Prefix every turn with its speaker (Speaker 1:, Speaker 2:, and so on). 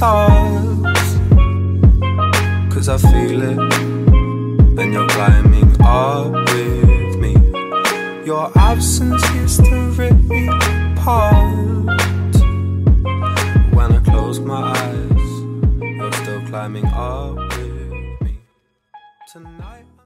Speaker 1: stars, 'cause I feel it, and you're climbing up with me. Your absence used to rip me apart. When I close my eyes, you're still climbing up with me tonight.